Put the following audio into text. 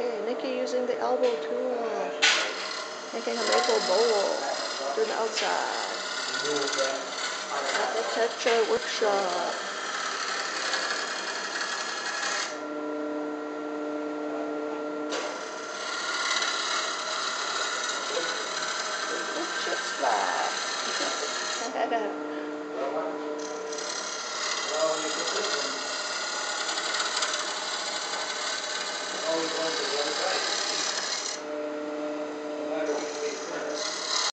Okay, Nicki using the elbow tool, making a maple bowl to the outside. Architecture workshop. Chip slab. Always going to the other side.